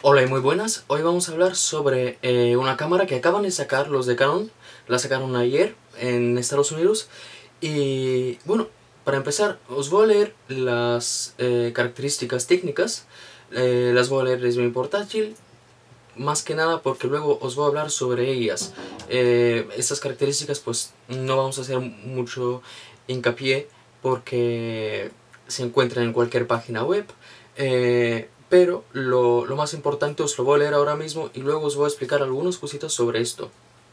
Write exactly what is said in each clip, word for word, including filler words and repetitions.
Hola y muy buenas, hoy vamos a hablar sobre eh, una cámara que acaban de sacar los de Canon, la sacaron ayer en Estados Unidos y bueno, para empezar os voy a leer las eh, características técnicas, eh, las voy a leer desde mi portátil, más que nada porque luego os voy a hablar sobre ellas. Eh, estas características pues no vamos a hacer mucho hincapié porque se encuentran en cualquier página web, eh, pero lo, lo más importante os lo voy a leer ahora mismo y luego os voy a explicar algunas cositas sobre esto.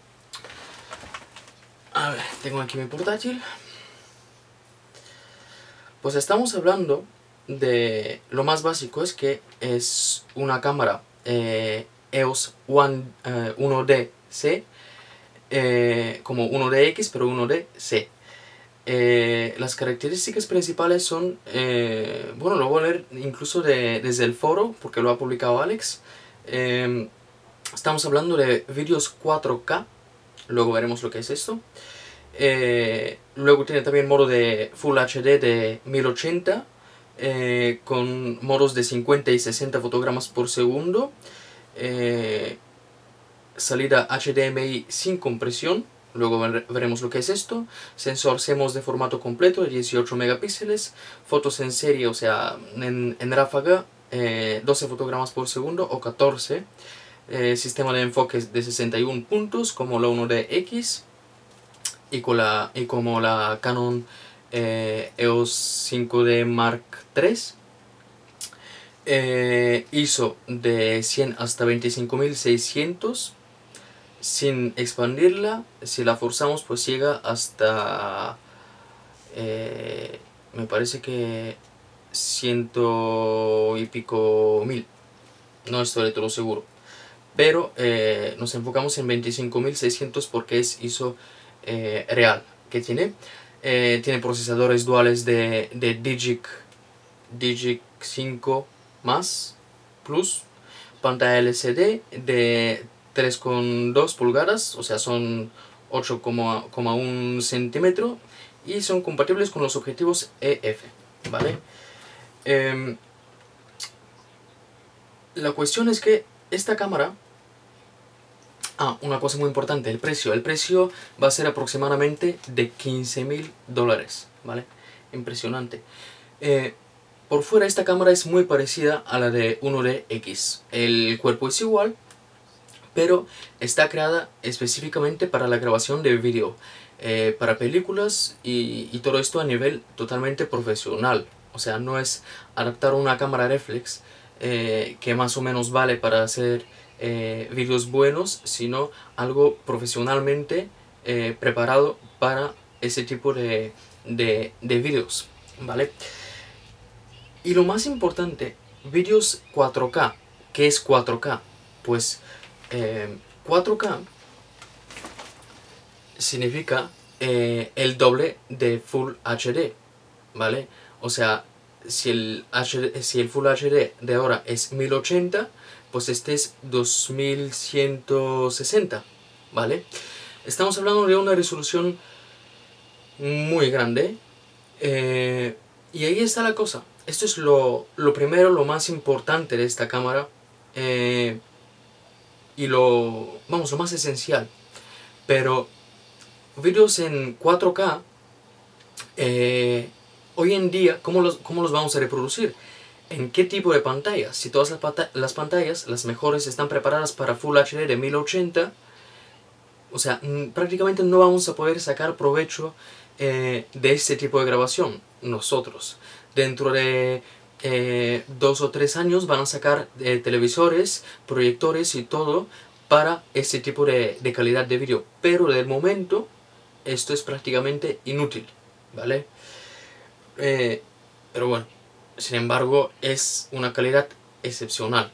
A ver, tengo aquí mi portátil. Pues estamos hablando de lo más básico, es que es una cámara eh, E O S eh, uno D C, eh, como uno D X pero uno D C. Eh, las características principales son, eh, bueno, lo voy a leer incluso de, desde el foro porque lo ha publicado Alex. Eh, estamos hablando de vídeos cuatro K, luego veremos lo que es esto. Eh, luego tiene también modo de Full H D de mil ochenta, eh, con modos de cincuenta y sesenta fotogramas por segundo, eh, salida H D M I sin compresión, luego veremos lo que es esto, sensor C M O S de formato completo de dieciocho megapíxeles, fotos en serie, o sea, en, en ráfaga, eh, doce fotogramas por segundo o catorce, eh, sistema de enfoques de sesenta y uno puntos como la uno D X, y, con la, y como la Canon eh, E O S cinco D Mark tres, eh, I S O de cien hasta veinticinco mil seiscientos, sin expandirla. Si la forzamos pues llega hasta eh, me parece que ciento y pico mil, no estoy de todo seguro, pero eh, nos enfocamos en veinticinco mil seiscientos porque es I S O eh, real que tiene. Eh, tiene procesadores duales de, de Digic, Digic cinco más Plus, pantalla L C D de tres coma dos pulgadas, o sea son ocho coma uno centímetros, y son compatibles con los objetivos E F, ¿vale? Eh, la cuestión es que esta cámara... Ah, una cosa muy importante, el precio. El precio va a ser aproximadamente de quince mil dólares, ¿vale? Impresionante. Eh, por fuera esta cámara es muy parecida a la de uno D X. El cuerpo es igual, pero está creada específicamente para la grabación de vídeo, eh, para películas y, y todo esto a nivel totalmente profesional. O sea, no es adaptar una cámara reflex eh, que más o menos vale para hacer eh, vídeos buenos, sino algo profesionalmente eh, preparado para ese tipo de, de, de vídeos, ¿vale? Y lo más importante, vídeos cuatro K. ¿Qué es cuatro K? Pues eh, cuatro K significa eh, el doble de Full H D, ¿vale? O sea, si el, H D, si el Full H D de ahora es mil ochenta, pues este es dos mil ciento sesenta, ¿vale? Estamos hablando de una resolución muy grande, eh, y ahí está la cosa. Esto es lo, lo primero, lo más importante de esta cámara, eh, y lo, vamos, lo más esencial. Pero vídeos en cuatro K, eh, hoy en día, ¿cómo los, ¿cómo los vamos a reproducir? ¿En qué tipo de pantallas? Si todas las, las pantallas, las mejores, están preparadas para Full H D de mil ochenta, o sea, prácticamente no vamos a poder sacar provecho eh, de este tipo de grabación nosotros. Dentro de eh, dos o tres años van a sacar eh, televisores, proyectores y todo para este tipo de, de calidad de vídeo, pero de momento esto es prácticamente inútil, ¿vale? Eh, pero bueno, sin embargo es una calidad excepcional.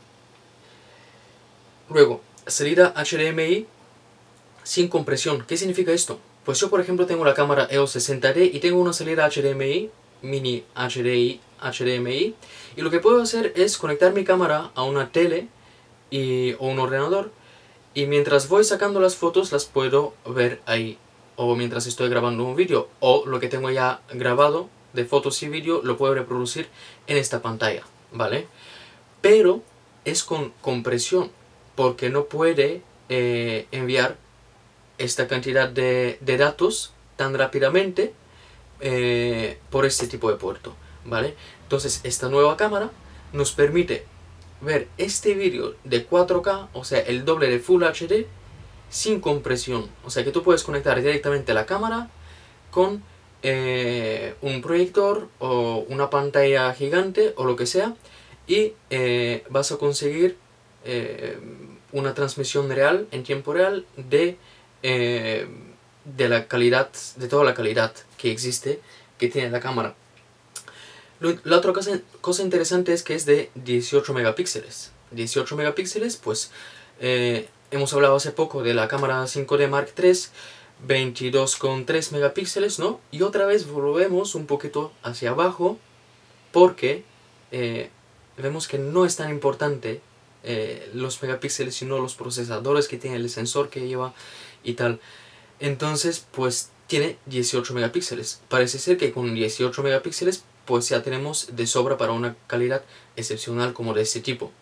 Luego, salida H D M I sin compresión. ¿Qué significa esto? Pues yo, por ejemplo, tengo la cámara E O S sesenta D y tengo una salida H D M I, mini H D I, H D M I, y lo que puedo hacer es conectar mi cámara a una tele y, o un ordenador, y mientras voy sacando las fotos las puedo ver ahí, o mientras estoy grabando un vídeo, o lo que tengo ya grabado de fotos y vídeo lo puedo reproducir en esta pantalla, ¿vale? Pero es con compresión, porque no puede eh, enviar esta cantidad de, de datos tan rápidamente eh, por este tipo de puerto, ¿vale? Entonces esta nueva cámara nos permite ver este vídeo de cuatro K, o sea, el doble de Full H D, sin compresión. O sea que tú puedes conectar directamente la cámara con eh, un proyector o una pantalla gigante o lo que sea, y eh, vas a conseguir eh, una transmisión real, en tiempo real, de, eh, de la calidad, de toda la calidad que existe, que tiene la cámara. La otra cosa, cosa interesante es que es de dieciocho megapíxeles. dieciocho megapíxeles, pues eh, hemos hablado hace poco de la cámara cinco D Mark tres, veintidós coma tres megapíxeles, ¿no? Y otra vez volvemos un poquito hacia abajo, porque eh, vemos que no es tan importante eh, los megapíxeles, sino los procesadores que tiene, el sensor que lleva y tal. Entonces, pues tiene dieciocho megapíxeles. Parece ser que con dieciocho megapíxeles pues ya tenemos de sobra para una calidad excepcional como de este tipo.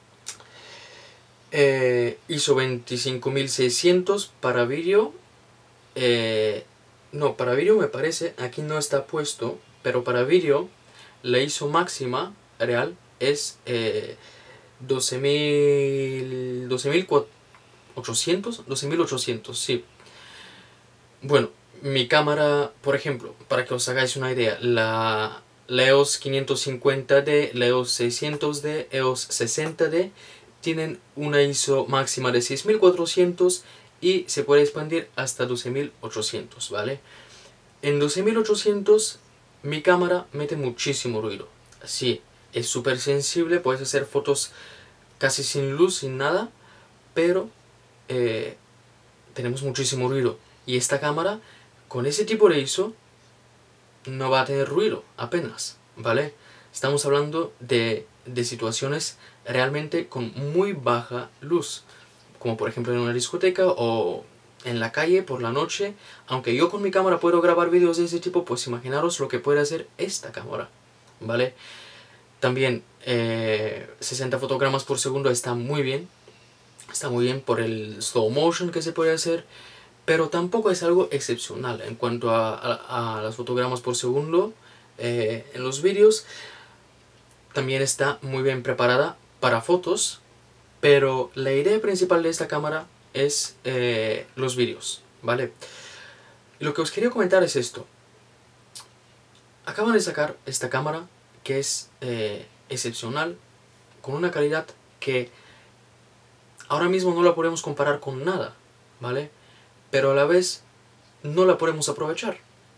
Eh, I S O veinticinco mil seiscientos para vídeo. Eh, no, para vídeo me parece, aquí no está puesto, pero para vídeo la I S O máxima real es eh, doce mil ochocientos, doce mil ochocientos, sí. Bueno, mi cámara, por ejemplo, para que os hagáis una idea, la, la E O S quinientos cincuenta D, la E O S seiscientos D, E O S sesenta D tienen una I S O máxima de seis mil cuatrocientos y se puede expandir hasta doce mil ochocientos, ¿vale? En doce mil ochocientos mi cámara mete muchísimo ruido. Sí, es súper sensible, puedes hacer fotos casi sin luz, sin nada, pero eh, tenemos muchísimo ruido. Y esta cámara, con ese tipo de I S O, no va a tener ruido, apenas, ¿vale? Estamos hablando de, de situaciones realmente con muy baja luz, como por ejemplo en una discoteca o en la calle por la noche. Aunque yo con mi cámara puedo grabar vídeos de ese tipo, pues imaginaros lo que puede hacer esta cámara, ¿vale? También eh, sesenta fotogramas por segundo está muy bien, está muy bien por el slow motion que se puede hacer, pero tampoco es algo excepcional en cuanto a, a, a los fotogramas por segundo eh, en los vídeos. También está muy bien preparada para fotos, pero la idea principal de esta cámara es eh, los vídeos, ¿vale? Y lo que os quería comentar es esto. Acaban de sacar esta cámara que es eh, excepcional, con una calidad que ahora mismo no la podemos comparar con nada, ¿vale? Pero a la vez no la podemos aprovechar.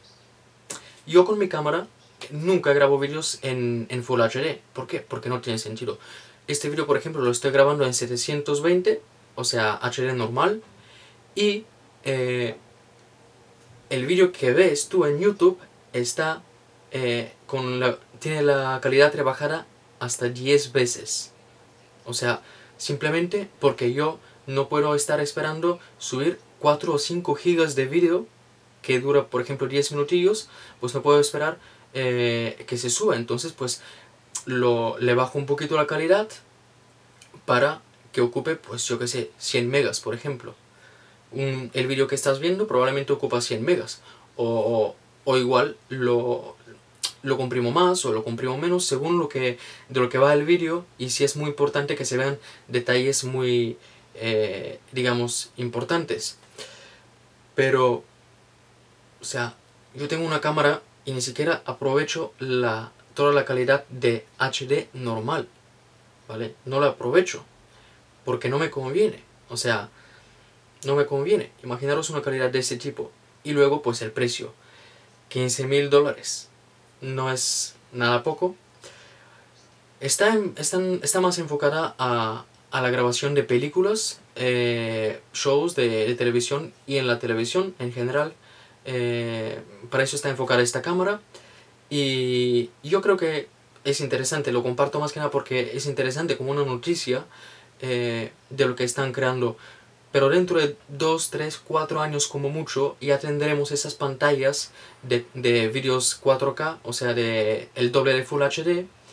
Yo con mi cámara nunca grabo vídeos en, en Full H D. ¿Por qué? Porque no tiene sentido. Este vídeo, por ejemplo, lo estoy grabando en setecientos veinte, o sea, H D normal, y eh, el vídeo que ves tú en YouTube está eh, con la, tiene la calidad rebajada hasta diez veces. O sea, simplemente porque yo no puedo estar esperando subir cuatro o cinco gigas de vídeo que dura, por ejemplo, diez minutillos, pues no puedo esperar eh, que se suba. Entonces, pues lo, le bajo un poquito la calidad para que ocupe, pues yo que sé, cien megas, por ejemplo. Un, el vídeo que estás viendo probablemente ocupa cien megas. O, o, o igual lo, lo comprimo más o lo comprimo menos según lo que, de lo que va el vídeo, y si es muy importante que se vean detalles muy, eh, digamos, importantes. Pero, o sea, yo tengo una cámara y ni siquiera aprovecho la, toda la calidad de H D normal, ¿vale? No la aprovecho, porque no me conviene, o sea, no me conviene. Imaginaros una calidad de ese tipo. Y luego, pues el precio, quince mil dólares. No es nada poco. Está, en, está, está más enfocada a, a la grabación de películas, eh, shows de, de televisión, y en la televisión en general. Eh, para eso está enfocada esta cámara. Y yo creo que es interesante, lo comparto más que nada porque es interesante como una noticia eh, de lo que están creando. Pero dentro de dos, tres, cuatro años como mucho ya tendremos esas pantallas de, de vídeos cuatro K, o sea, de el doble de Full H D,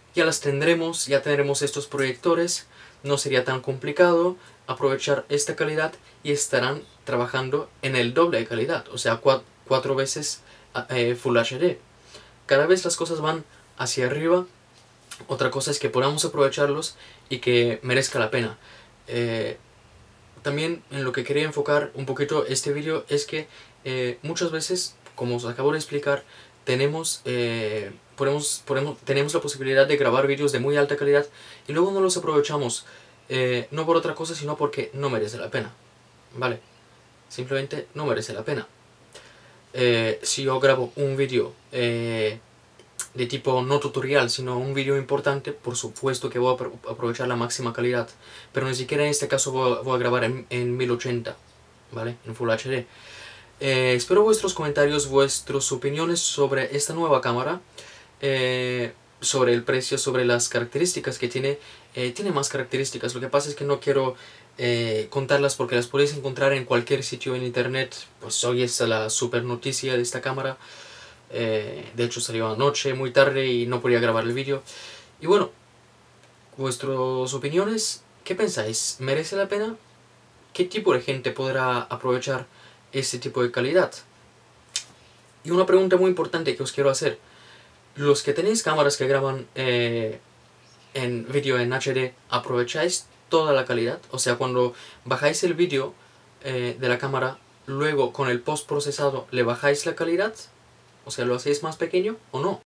ya las tendremos, ya tendremos estos proyectores, no sería tan complicado aprovechar esta calidad y estarán trabajando en el doble de calidad, o sea, cuatro, cuatro veces eh, Full H D. Cada vez las cosas van hacia arriba. Otra cosa es que podamos aprovecharlos y que merezca la pena. Eh, también en lo que quería enfocar un poquito este vídeo es que eh, muchas veces, como os acabo de explicar, tenemos, eh, podemos, podemos, tenemos la posibilidad de grabar vídeos de muy alta calidad y luego no los aprovechamos, eh, no por otra cosa, sino porque no merece la pena, ¿vale? Simplemente no merece la pena. Eh, si yo grabo un vídeo eh, de tipo no tutorial, sino un vídeo importante, por supuesto que voy a aprovechar la máxima calidad, pero ni siquiera en este caso voy a, voy a grabar en, en mil ochenta, ¿vale? En Full H D. Eh, espero vuestros comentarios, vuestras opiniones sobre esta nueva cámara, eh, sobre el precio, sobre las características que tiene. Eh, tiene más características, lo que pasa es que no quiero eh, contarlas porque las podéis encontrar en cualquier sitio en internet. Pues hoy es la super noticia de esta cámara. Eh, de hecho salió anoche muy tarde y no podía grabar el vídeo. Y bueno, vuestras opiniones, ¿qué pensáis? ¿Merece la pena? ¿Qué tipo de gente podrá aprovechar este tipo de calidad? Y una pregunta muy importante que os quiero hacer: los que tenéis cámaras que graban eh, en vídeo en H D, ¿aprovecháis toda la calidad? O sea, cuando bajáis el vídeo eh, de la cámara, luego con el post procesado le bajáis la calidad, o sea, lo hacéis más pequeño o no.